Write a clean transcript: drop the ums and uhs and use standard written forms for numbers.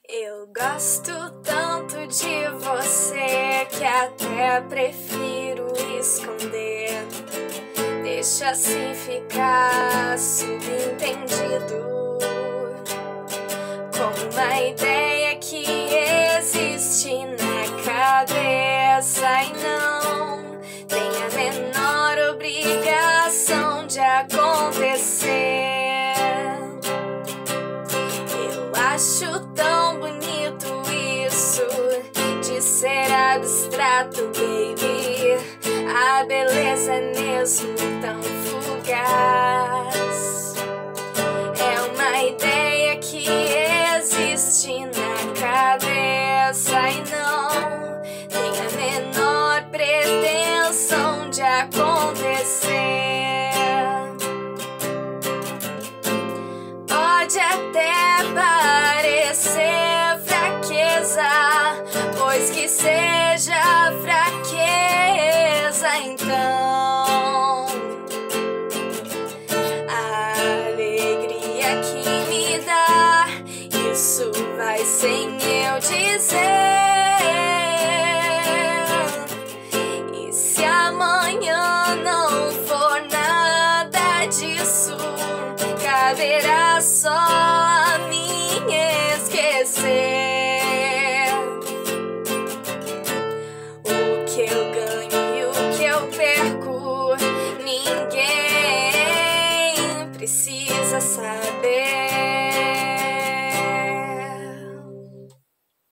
Eu gosto tanto de você que até prefiro esconder. Deixa assim ficar subentendido, como uma ideia que existe na cabeça e não tem a menor obrigação de acontecer. Eu acho tão bonito isso de ser abstrato, baby. A beleza é mesmo tão fugaz. É uma ideia que existe na cabeça e não tem a menor pretensão de acontecer. Pode até parecer fraqueza, pois que seja fraqueza então. A alegria que me dá, isso vai sem eu dizer. E se amanhã não for nada disso, caberá só a mim esquecer.